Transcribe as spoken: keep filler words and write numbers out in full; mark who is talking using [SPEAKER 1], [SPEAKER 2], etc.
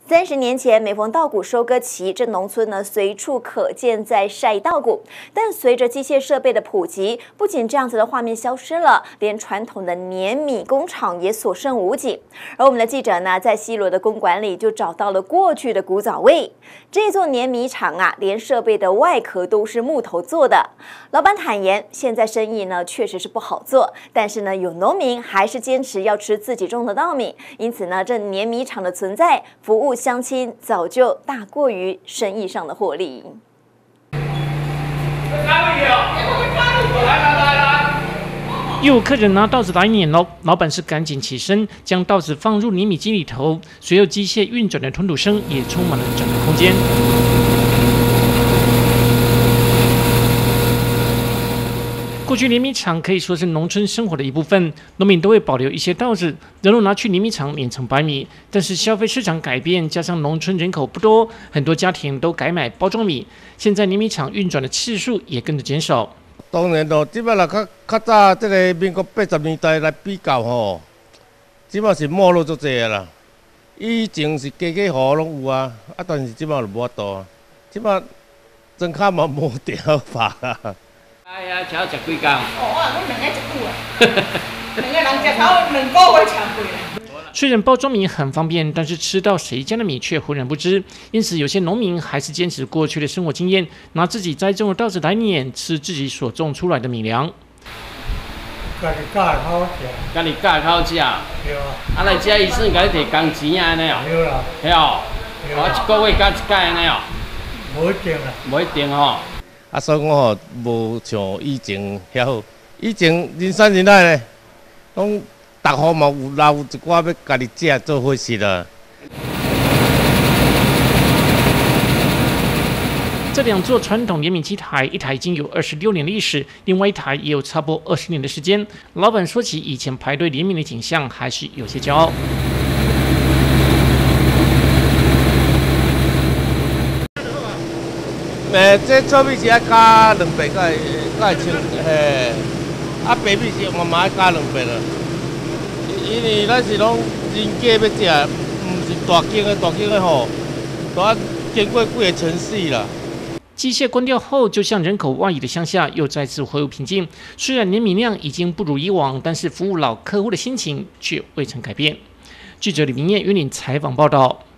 [SPEAKER 1] 三十年前，每逢稻谷收割期，这农村呢随处可见在晒稻谷。但随着机械设备的普及，不仅这样子的画面消失了，连传统的碾米工厂也所剩无几。而我们的记者呢，在西螺的公馆里就找到了过去的古早味。这座碾米厂啊，连设备的外壳都是木头做的。老板坦言，现在生意呢确实是不好做，但是呢，有农民还是坚持要吃自己种的稻米，因此呢，这碾米厂的存在，服务乡亲早就大过于生意上的获利。
[SPEAKER 2] 又有客人拿稻子来碾喽，老板是赶紧起身，将稻子放入碾米机里头，随后机械运转的吞吐声也充满了整个空间。过去碾米厂可以说是农村生活的一部分，农民都会保留一些稻子，然后拿去碾米厂碾成白米。但是消费市场改变，加上农村人口不多，很多家庭都改买包装米，现在碾米厂运转的次数也跟着减少。
[SPEAKER 3] 当然咯，即摆啦，较较早即个民国八十年代来比较吼，即摆是没落足济啦。以前是家家户户拢有啊，啊，但是即摆就无法度啊，即摆庄卡嘛无条法啊。
[SPEAKER 4] 哎呀，超食几工？
[SPEAKER 5] 哦，我阮两个一久啊，两个人食头两个月超过了。
[SPEAKER 2] 虽然包装米很方便，但是吃到谁家的米却浑然不知。因此，有些农民还是坚持过去的生活经验，拿自己栽种的稻子来碾，吃自己所种出来的米粮。
[SPEAKER 6] 家己家的好食，
[SPEAKER 4] 家己家口食。对啊。啊，来遮医生甲你摕工钱安尼哦。
[SPEAKER 6] 对啦。
[SPEAKER 4] 对哦。我一个月甲一届安尼哦。
[SPEAKER 6] 无一定啦。
[SPEAKER 4] 无一定吼。
[SPEAKER 3] 啊，所以讲吼，无像以前遐好。以前人山人海咧，拢逐户嘛有留一寡要家己食做伙食啦。
[SPEAKER 2] 这两座传统碾米机台，一台已经有二十六年历史，另外一台也有差不多二十年的时间。老板说起以前排队碾米的景象，还是有些骄傲。
[SPEAKER 3] 诶，这糙米是爱加两倍，才会才会清，嘿。啊，白米是嘛嘛爱加两倍了，因为咱是拢人家要食，毋是大间的，大间的吼，都要经过几个城市啦。
[SPEAKER 2] 机械关掉后，就像人口外移的乡下又再次恢复平静。虽然碾米量已经不如以往，但是服务老客户的心情却未曾改变。记者李明燕云林采访报道。